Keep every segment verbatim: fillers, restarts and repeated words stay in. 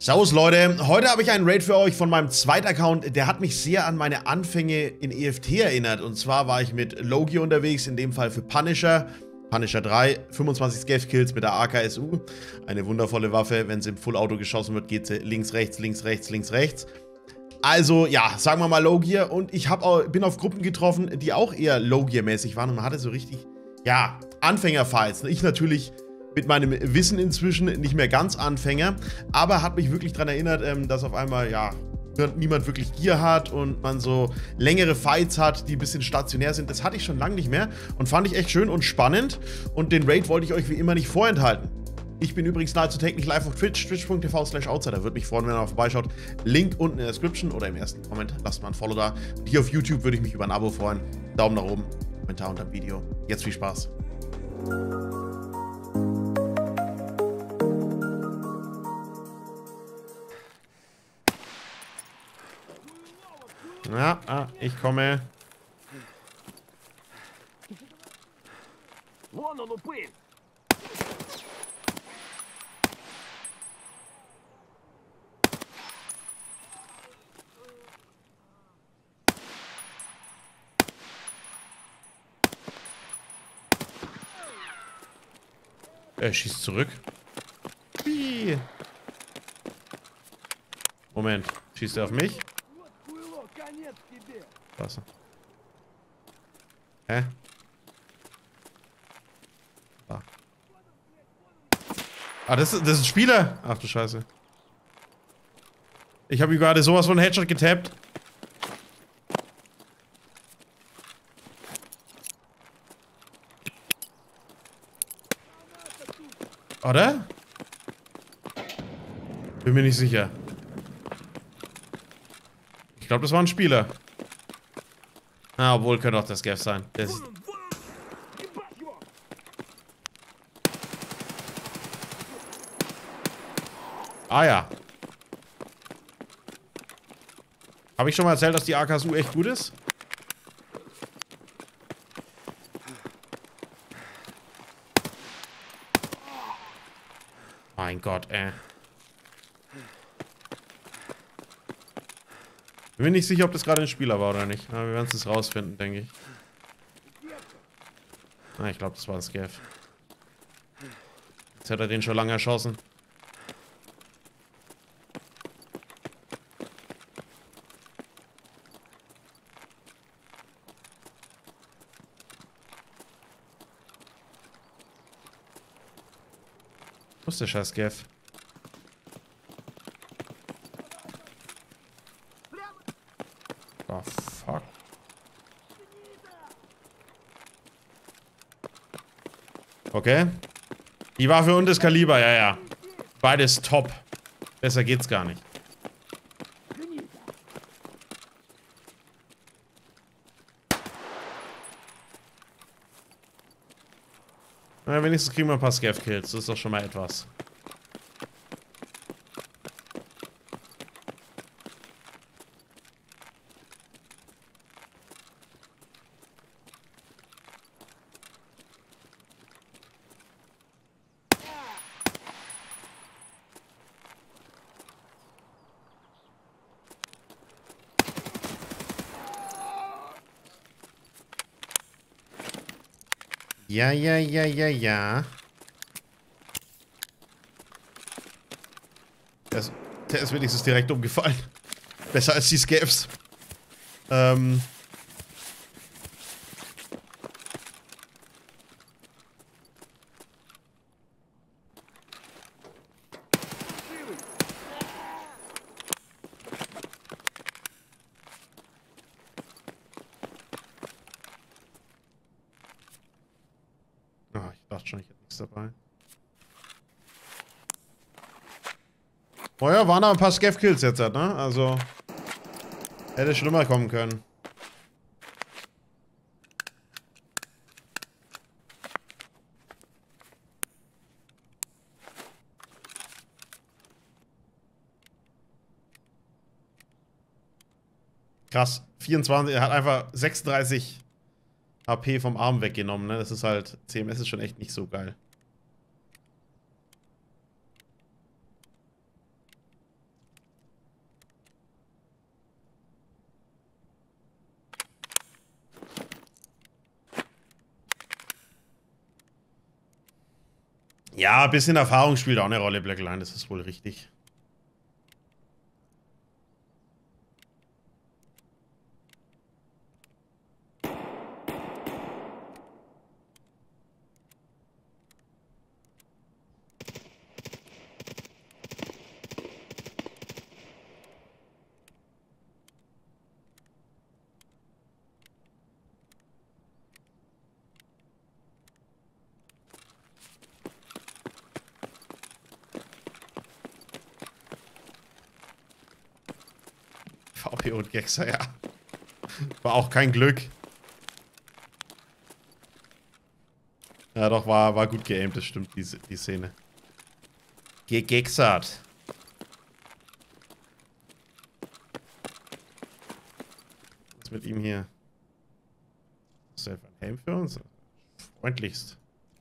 Servus Leute, heute habe ich einen Raid für euch von meinem zweiten Account, der hat mich sehr an meine Anfänge in E F T erinnert. Und zwar war ich mit Logi unterwegs, in dem Fall für Punisher. Punisher drei, fünfundzwanzig Scav-Kills mit der A K S U. Eine wundervolle Waffe, wenn sie im Full-Auto geschossen wird, geht sie links, rechts, links, rechts, links, rechts. Also ja, sagen wir mal Low-Gear, und ich hab auch, bin auf Gruppen getroffen, die auch eher Low-Gear-mäßig waren, und man hatte so richtig, ja, Anfänger-Fights. Ich natürlich mit meinem Wissen inzwischen nicht mehr ganz Anfänger, aber hat mich wirklich daran erinnert, dass auf einmal, ja, niemand wirklich Gear hat und man so längere Fights hat, die ein bisschen stationär sind. Das hatte ich schon lange nicht mehr und fand ich echt schön und spannend, und den Raid wollte ich euch wie immer nicht vorenthalten. Ich bin übrigens nahezu täglich live auf Twitch, twitch punkt t v slash outsider. Würde mich freuen, wenn ihr vorbeischaut. Link unten in der Description oder im ersten Comment. Lasst mal ein Follow da. Und hier auf YouTube würde ich mich über ein Abo freuen. Daumen nach oben, Kommentar unter dem Video. Jetzt viel Spaß. Ja, ah, ich komme. Er schießt zurück. Wie? Moment, schießt er auf mich? Was? Hä? Ah, ah das, ist, das ist ein Spieler? Ach du Scheiße. Ich habe ihm gerade sowas von Headshot getappt. Oder? Bin mir nicht sicher. Ich glaube, das war ein Spieler. Ah, obwohl, könnte auch das Gav sein. Das ist ah ja. Habe ich schon mal erzählt, dass die A K S U echt gut ist? Mein Gott, ey. Bin mir nicht sicher, ob das gerade ein Spieler war oder nicht. Aber wir werden es rausfinden, denke ich. Ah, ich glaube, das war das Gav. Jetzt hätte er den schon lange erschossen. Wo ist der scheiß Gav? Oh, fuck. Okay. Die Waffe und das Kaliber, ja, ja. Beides top. Besser geht's gar nicht. Na, wenigstens kriegen wir ein paar Scav-Kills. Das ist doch schon mal etwas. Ja, ja, ja, ja, ja. Der ist, der ist wenigstens direkt umgefallen. Besser als die Scavs. Ähm. Ich dachte schon, ich hätte nichts dabei. Oh ja, waren aber ein paar Scav-Kills jetzt, ne? Also, hätte schlimmer kommen können. Krass. vierundzwanzig, er hat einfach sechsunddreißig H P vom Arm weggenommen, ne? Das ist halt, C M S ist schon echt nicht so geil. Ja, ein bisschen Erfahrung spielt auch eine Rolle, Blackline, das ist wohl richtig. V P und Gexer, ja. War auch kein Glück. Ja, doch, war, war gut geaimt, das stimmt, die, die Szene. Gegexert. Was ist mit ihm hier? Ist er ein Helm für uns? Freundlichst.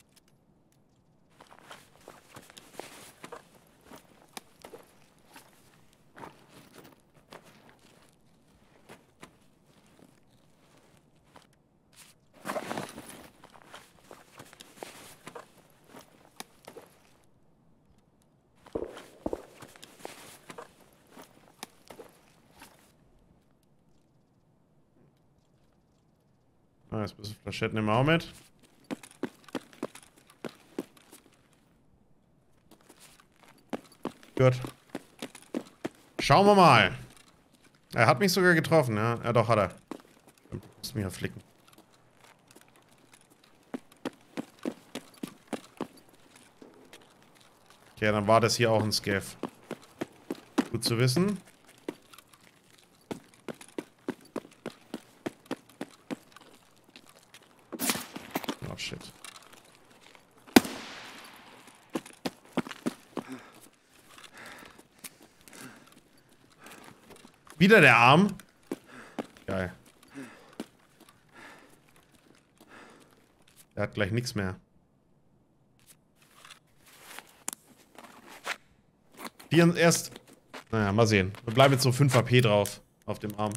Ah, jetzt bisschen Flaschetten im Au mit. Gut. Schauen wir mal. Er hat mich sogar getroffen, ja. Ja, doch, hat er. Ich muss mich ja flicken. Okay, dann war das hier auch ein Scav. Gut zu wissen. Oh, shit. Wieder der Arm. Geil. Er hat gleich nichts mehr. Die erst... Naja, mal sehen. Wir bleiben jetzt so fünf A P drauf. Auf dem Arm.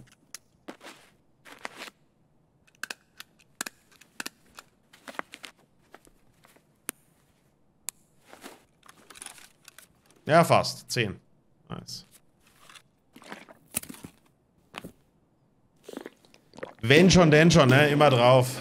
Ja, fast. zehn. Nice. Wenn schon, denn schon, ne? Immer drauf.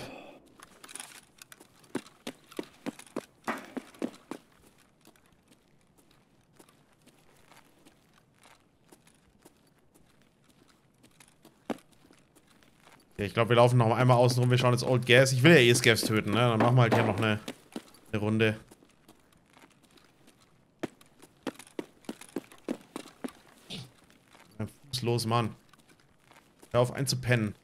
Okay, ich glaube, wir laufen noch einmal außen rum. Wir schauen jetzt Old Gas. Ich will ja eh Scavs töten, ne? Dann machen wir halt hier noch eine, eine Runde. Ein Fuß los, Mann. Hör auf einzupennen.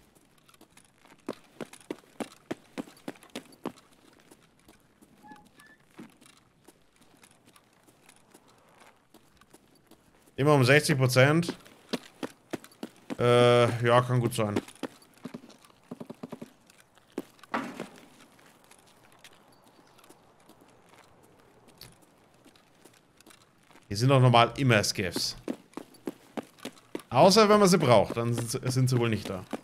Immer um sechzig Prozent. Äh, ja, kann gut sein. Hier sind doch normal immer Scavs. Außer wenn man sie braucht, dann sind sie, sind sie wohl nicht da.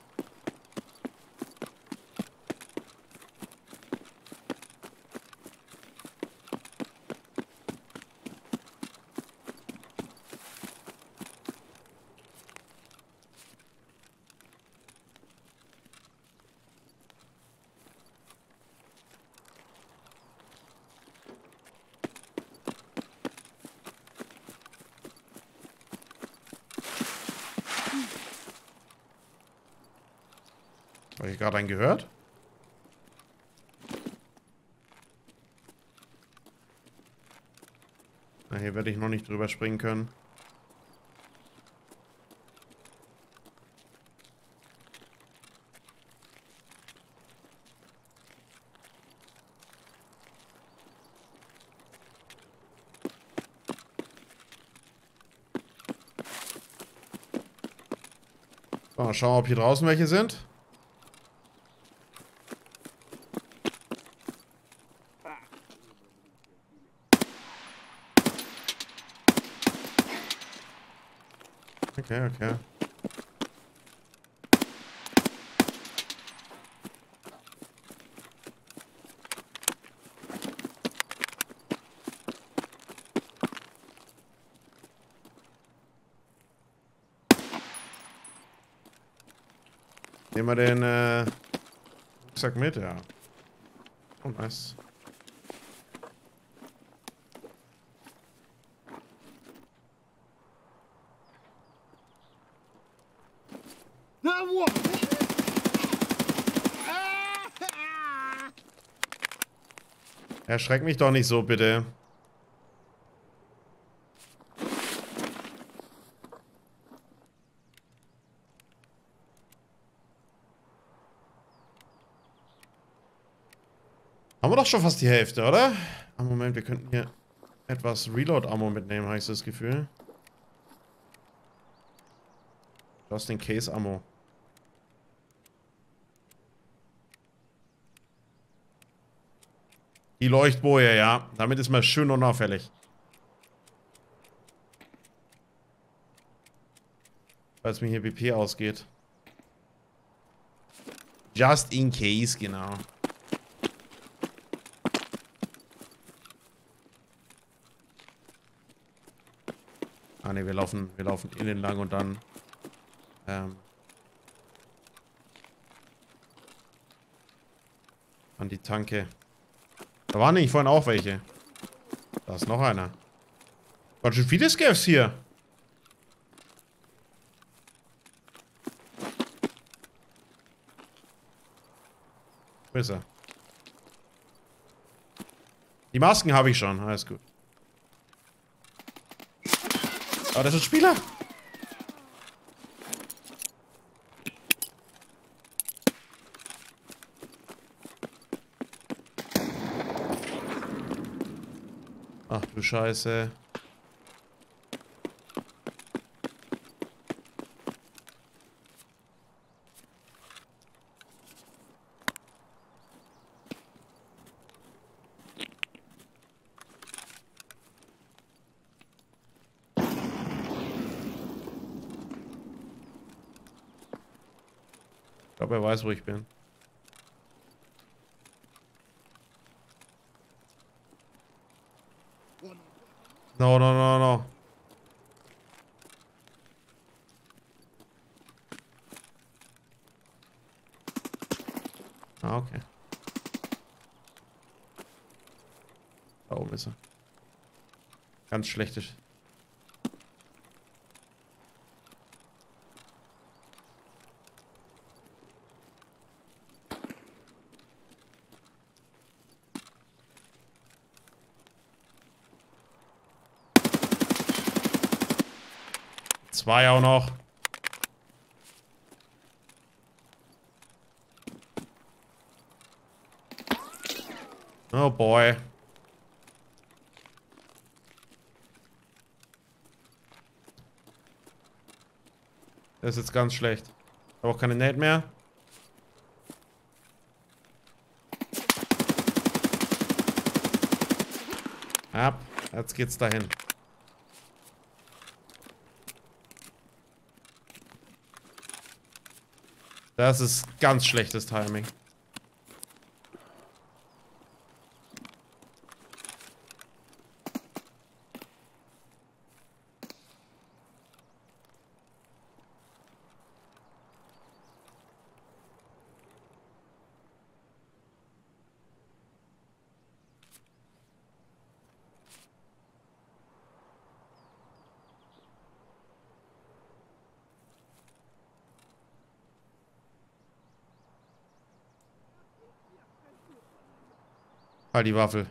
Habe ich gerade einen gehört? Na, hier werde ich noch nicht drüber springen können. So, mal schauen, ob hier draußen welche sind. Okay, okay. Nehmen wir den äh, Rucksack mit, ja. Oh, nice. Erschreck mich doch nicht so, bitte. Haben wir doch schon fast die Hälfte, oder? Ah, Moment, wir könnten hier etwas Reload-Ammo mitnehmen, habe ich so das Gefühl. Just in case Ammo. Die Leuchtboje, ja. Damit ist man schön unauffällig. Falls mir hier B P ausgeht. Just in case, genau. Ah ne, wir laufen, wir laufen innen lang und dann ähm, an die Tanke. Da waren nämlich vorhin auch welche. Da ist noch einer. Ganz schön viele Scavs hier. Wo ist er? Die Masken habe ich schon, alles gut. Aber das ist ein Spieler. Ach du Scheiße. Ich glaube, er weiß, wo ich bin. No, no, no, no. Ah, okay. Da oben ist er. Ganz schlechtes. Zwei auch noch. Oh boy. Das ist jetzt ganz schlecht. Ich habe auch keine Nate mehr. Ab. Jetzt geht's dahin. Das ist ganz schlechtes Timing. Halt die Waffel.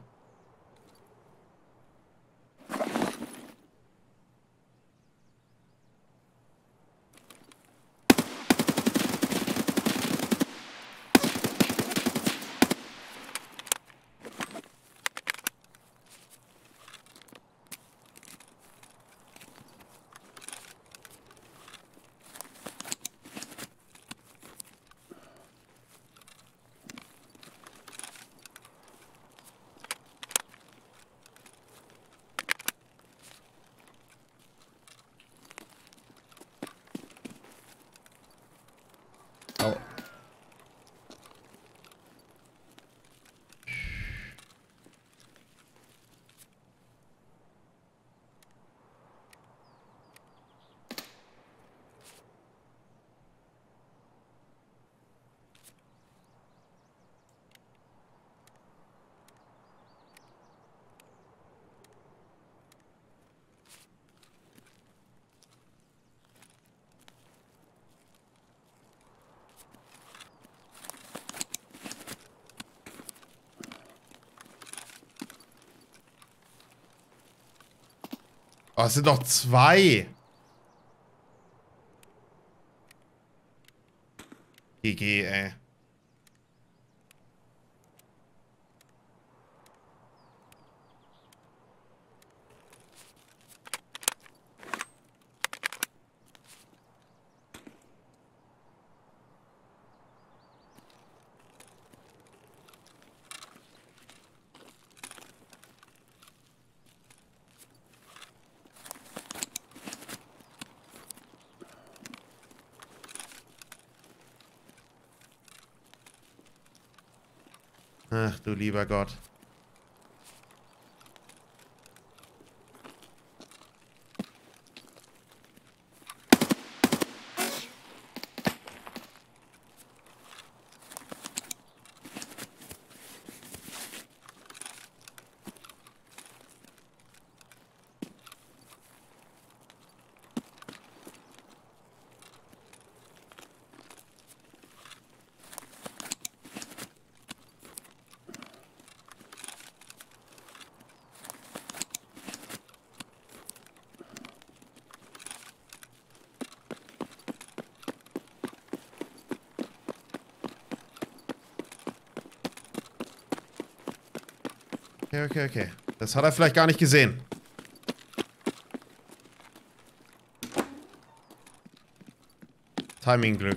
Oh, es sind doch zwei. G G, ey. Ach du lieber Gott. Okay, okay, okay. Das hat er vielleicht gar nicht gesehen. Timing-Glück.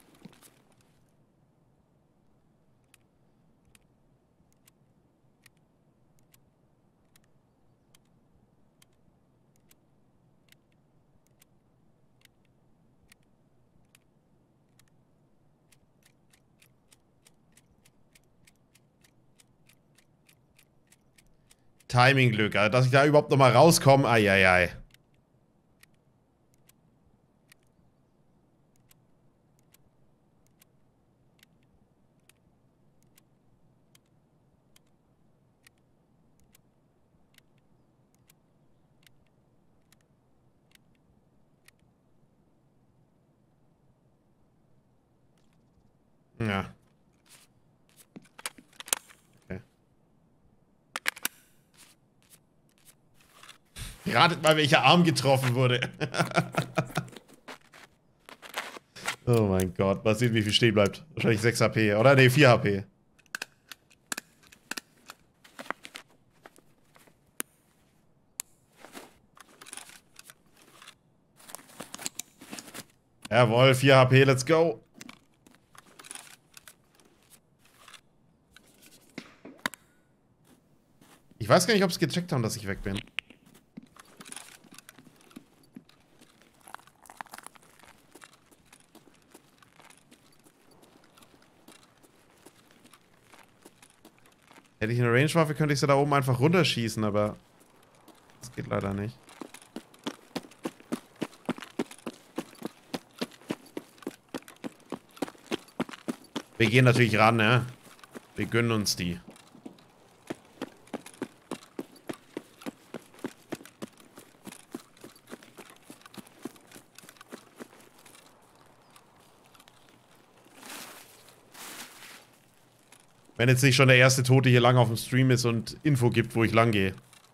Timing-Glück, also dass ich da überhaupt noch mal rauskomme. Eieiei. Ja. Okay. Ratet mal, welcher Arm getroffen wurde. Oh mein Gott. Mal sehen, wie viel stehen bleibt. Wahrscheinlich sechs H P. Oder? Ne, vier H P. Jawohl, vier H P, let's go. Ich weiß gar nicht, ob es gecheckt haben, dass ich weg bin. Hätte ich eine Range-Waffe, könnte ich sie da oben einfach runterschießen, aber das geht leider nicht. Wir gehen natürlich ran, ne? Wir gönnen uns die. Wenn jetzt nicht schon der erste Tote hier lang auf dem Stream ist und Info gibt, wo ich lang gehe.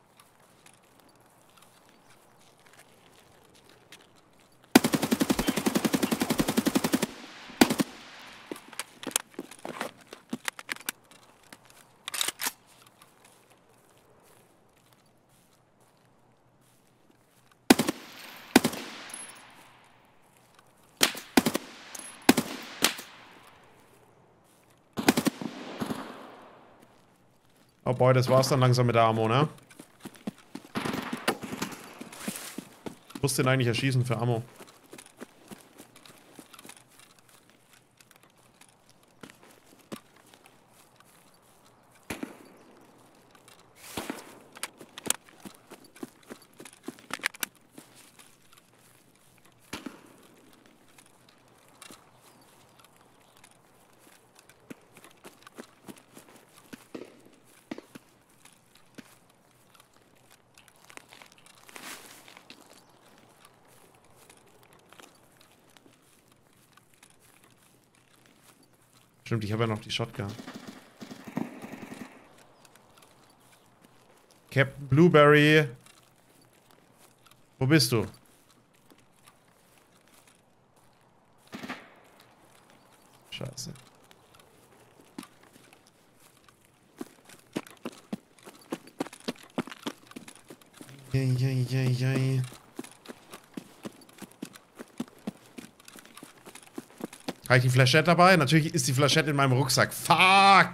Oh boy, das war's dann langsam mit der Ammo, ne? Ich muss den eigentlich erschießen für Ammo. Stimmt, ich habe ja noch die Shotgun. Captain Blueberry. Wo bist du? Scheiße. Jei, jei, jei, jei. Habe ich die Flashette dabei? Natürlich ist die Flashette in meinem Rucksack. Fuck!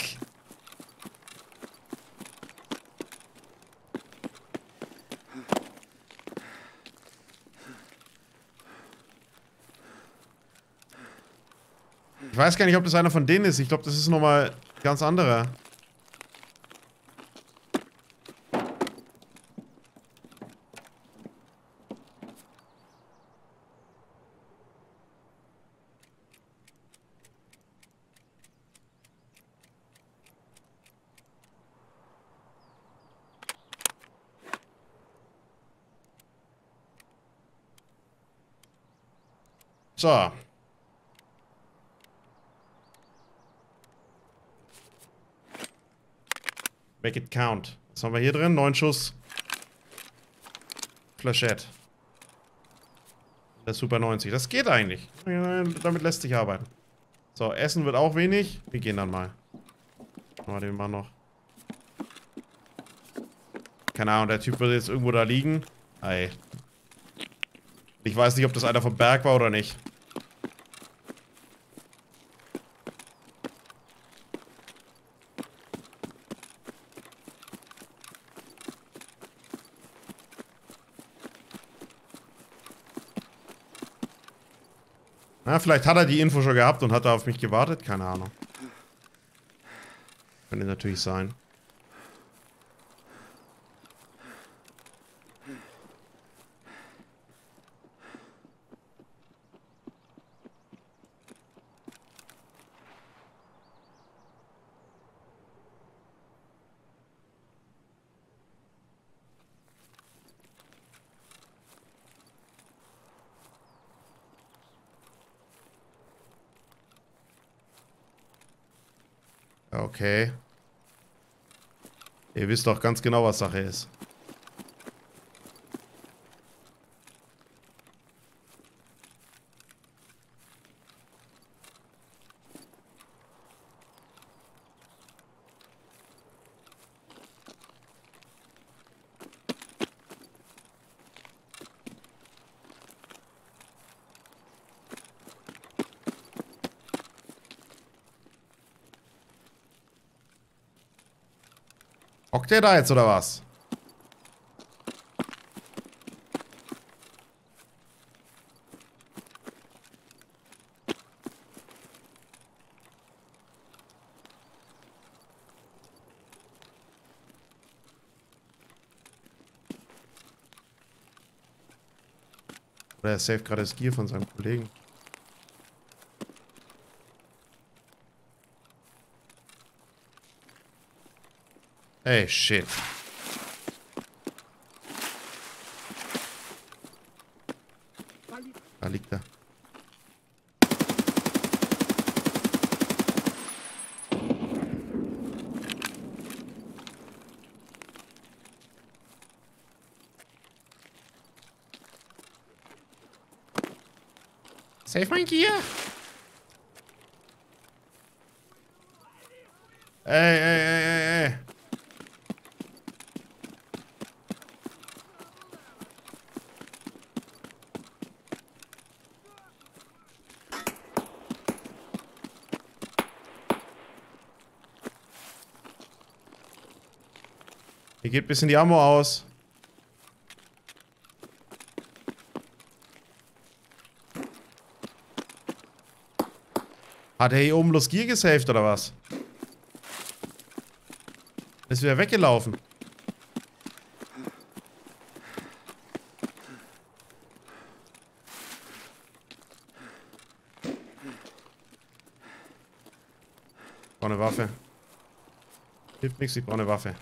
Ich weiß gar nicht, ob das einer von denen ist. Ich glaube, das ist nochmal ein ganz anderer. So. Make it count. Was haben wir hier drin? Neun Schuss. Flashette. Der Super neunzig. Das geht eigentlich. Damit lässt sich arbeiten. So, Essen wird auch wenig. Wir gehen dann mal. Machen wir den mal noch. Keine Ahnung, der Typ wird jetzt irgendwo da liegen. Ei. Ich weiß nicht, ob das einer vom Berg war oder nicht. Na, vielleicht hat er die Info schon gehabt und hat da auf mich gewartet. Keine Ahnung. Könnte natürlich sein. Okay. Ihr wisst doch ganz genau, was Sache ist. Hockt der da jetzt, oder was? Oder er saved gerade das Gear von seinem Kollegen. Ey, shit. Da liegt er. Save mein Gear. Ey, ey, ey, ey, ey. Hier geht ein bisschen die Ammo aus. Hat er hier oben bloß Gear gesaved oder was? Ist wieder weggelaufen. Ich brauche eine Waffe. Hilft nichts, ich brauche eine Waffe.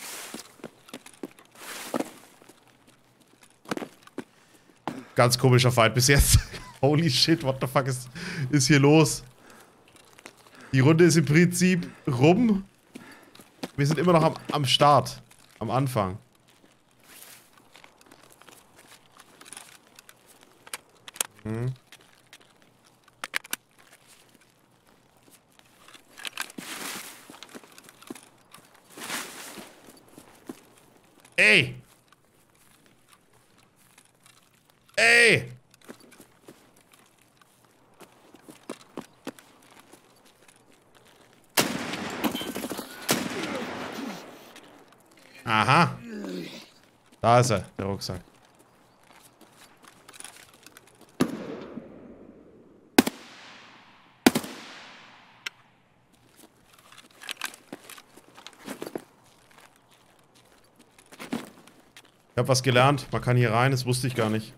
Ganz komischer Fight bis jetzt. Holy shit, what the fuck ist, ist hier los? Die Runde ist im Prinzip rum. Wir sind immer noch am, am Start. Am Anfang. Hm. Ey! Ey! Aha. Da ist er, der Rucksack. Ich habe was gelernt. Man kann hier rein, das wusste ich gar nicht.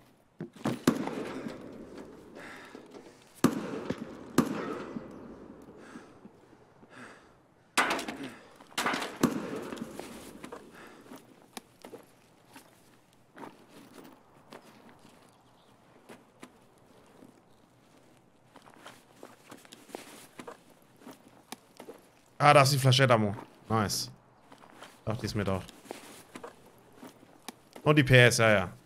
Ah, da ist die Flashette-Ammo. Nice. Dachte ich es mir doch. Und die P S, ja, ja.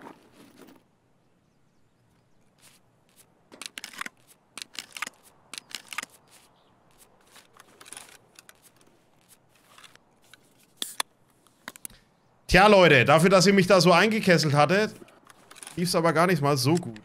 Tja, Leute, dafür, dass ihr mich da so eingekesselt hattet, lief es aber gar nicht mal so gut.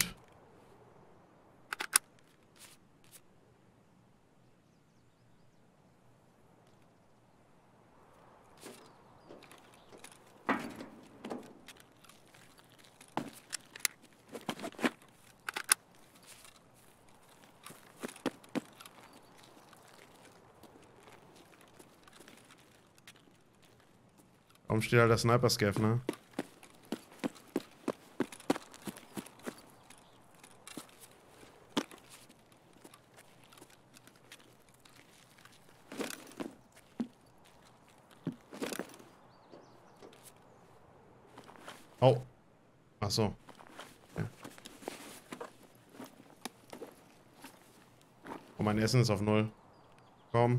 Warum steht halt der Sniper-Scav, ne? Oh. Ach so. Okay. Oh, mein Essen ist auf null. Komm.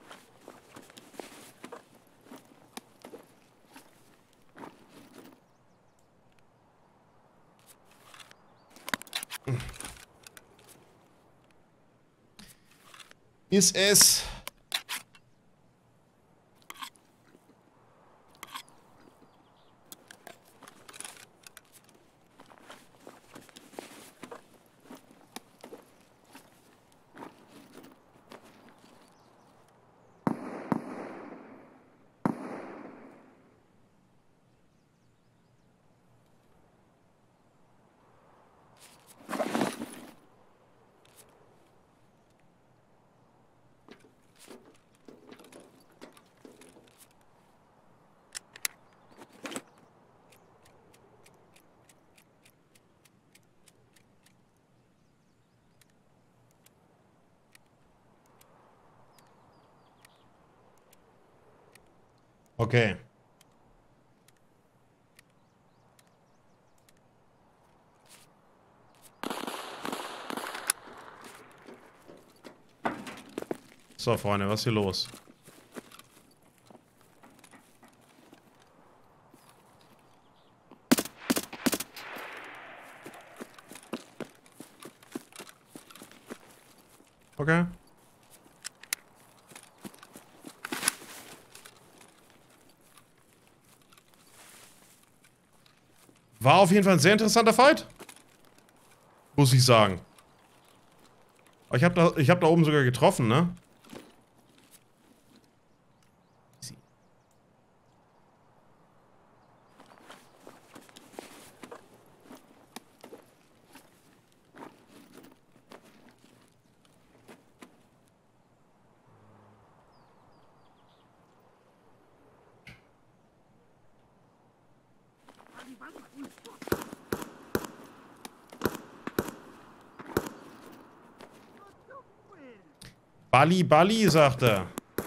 Ist es. Okay. So, Freunde, was ist hier los? Okay. War auf jeden Fall ein sehr interessanter Fight. Muss ich sagen. Aber ich habe da, ich hab da oben sogar getroffen, ne? Bali, Bali, sagt er.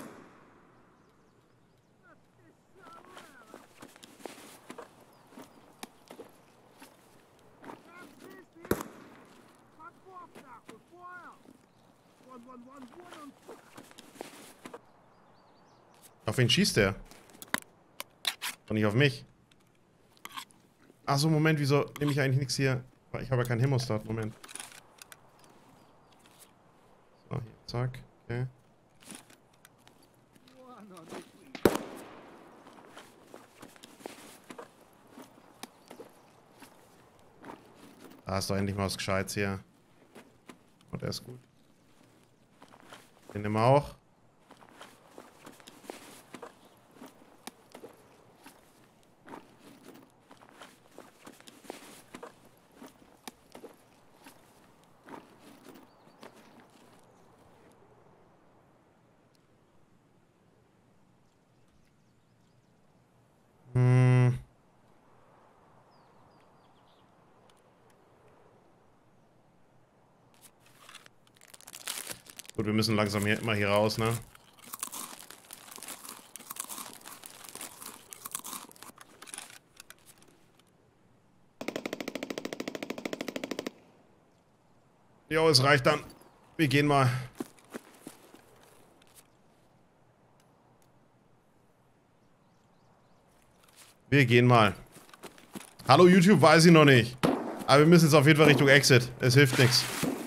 Auf wen schießt der? Und nicht auf mich. Ach so, Moment, wieso nehme ich eigentlich nichts hier? Ich habe ja keinen Hemostat. Moment. So, hier. Zack. Okay. Da ist doch endlich mal was Gescheites hier. Und der ist gut. Den nehmen wir auch. Hm. Gut, wir müssen langsam hier, immer hier raus, ne? Jo, es reicht dann. Wir gehen mal. Wir gehen mal. Hallo YouTube, weiß ich noch nicht. Aber wir müssen jetzt auf jeden Fall Richtung Exit. Es hilft nichts.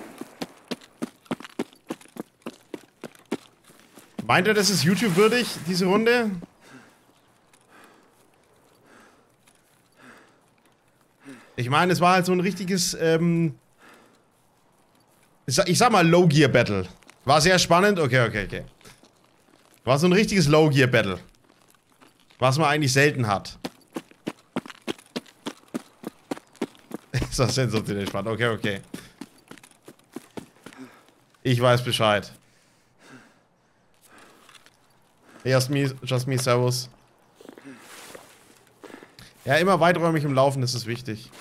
Meint ihr, das ist YouTube würdig, diese Runde? Ich meine, es war halt so ein richtiges, ähm... Ich sag mal Low-Gear-Battle. War sehr spannend. Okay, okay, okay. War so ein richtiges Low-Gear-Battle. Was man eigentlich selten hat. Ist das sensationell spannend. Okay, okay. Ich weiß Bescheid. Just me, just me, servus. Ja, immer weiträumig im Laufen, das ist wichtig.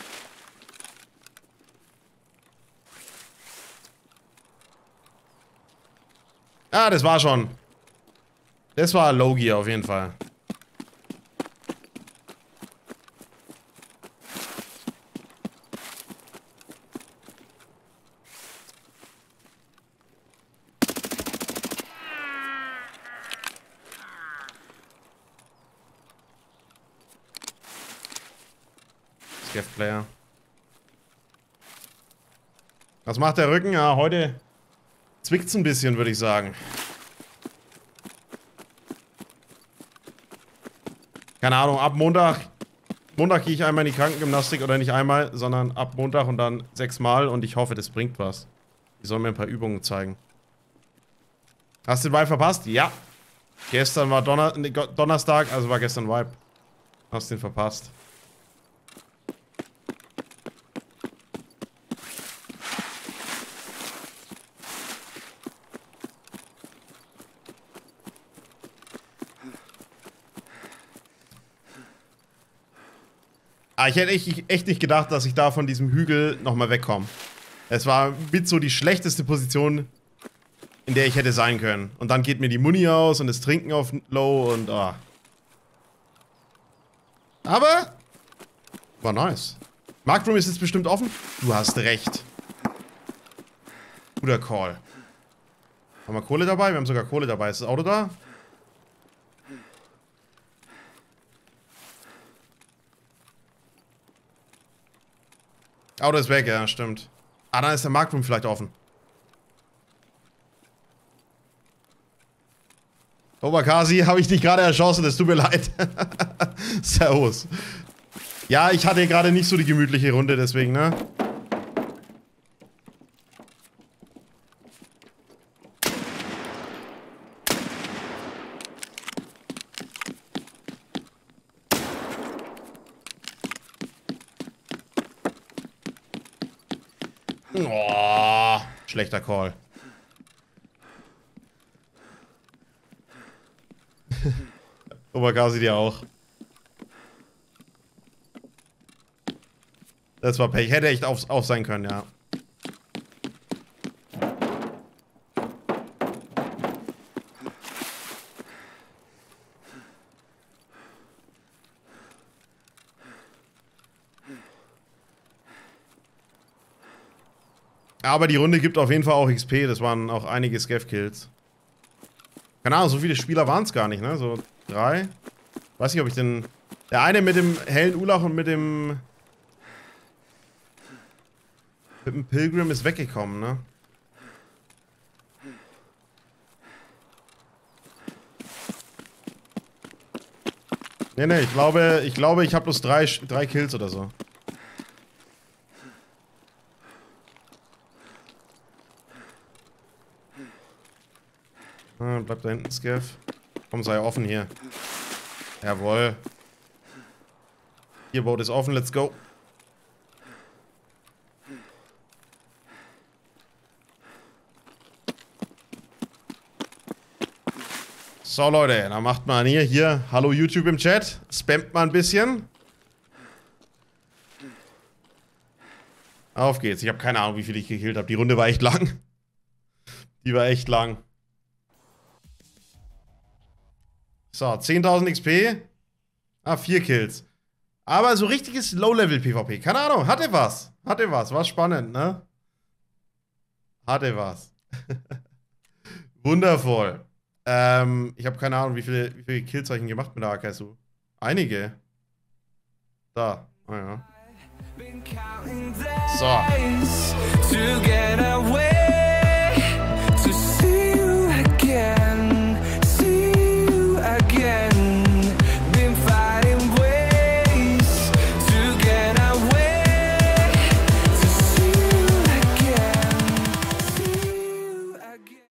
Ah, das war schon. Das war Low Gear auf jeden Fall. Player. Was macht der Rücken? Ja, heute zwickt's ein bisschen, würde ich sagen. Keine Ahnung, ab Montag. Montag gehe ich einmal in die Krankengymnastik oder nicht einmal, sondern ab Montag und dann sechsmal und ich hoffe, das bringt was. Die sollen mir ein paar Übungen zeigen. Hast du den Vibe verpasst? Ja. Gestern war Donner Donnerstag, also war gestern Vibe. Hast den verpasst. Ah, ich hätte echt, echt nicht gedacht, dass ich da von diesem Hügel nochmal wegkomme. Es war mit so die schlechteste Position, in der ich hätte sein können. Und dann geht mir die Muni aus und das Trinken auf Low und ah. Aber war nice. Marktroom ist jetzt bestimmt offen? Du hast recht. Guter Call. Haben wir Kohle dabei? Wir haben sogar Kohle dabei. Ist das Auto da? Auto ist weg, ja, stimmt. Ah, dann ist der Marktroom vielleicht offen. Oberkasi, habe ich dich gerade erschossen, es tut mir leid. Servus. Ja, ich hatte gerade nicht so die gemütliche Runde, deswegen, ne? Oh, schlechter Call. Oberkasi dir auch. Das war Pech. Hätte echt auf, auf sein können, ja. Aber die Runde gibt auf jeden Fall auch X P. Das waren auch einige Scav-Kills. Keine Ahnung, so viele Spieler waren es gar nicht, ne? So drei. Weiß nicht, ob ich den... Der eine mit dem hellen Ulach und mit dem... Mit dem Pilgrim ist weggekommen, ne? Ne, ne, ich glaube, ich glaube, ich habe bloß drei, drei Kills oder so. Ah, bleib da hinten, Scav. Komm, sei offen hier. Jawohl. Hier, Boot ist offen, let's go. So, Leute, dann macht man hier, hier, hallo YouTube im Chat. Spammt mal ein bisschen. Auf geht's. Ich habe keine Ahnung, wie viel ich gekillt habe. Die Runde war echt lang. Die war echt lang. So, zehntausend X P. Ah, vier Kills. Aber so richtiges Low-Level-PvP. Keine Ahnung, hatte was. Hatte was. War spannend, ne? Hatte was. Wundervoll. Ähm, ich habe keine Ahnung, wie viele, wie viele Killzeichen gemacht mit der A K S U. Einige. Da. Ah ja. So.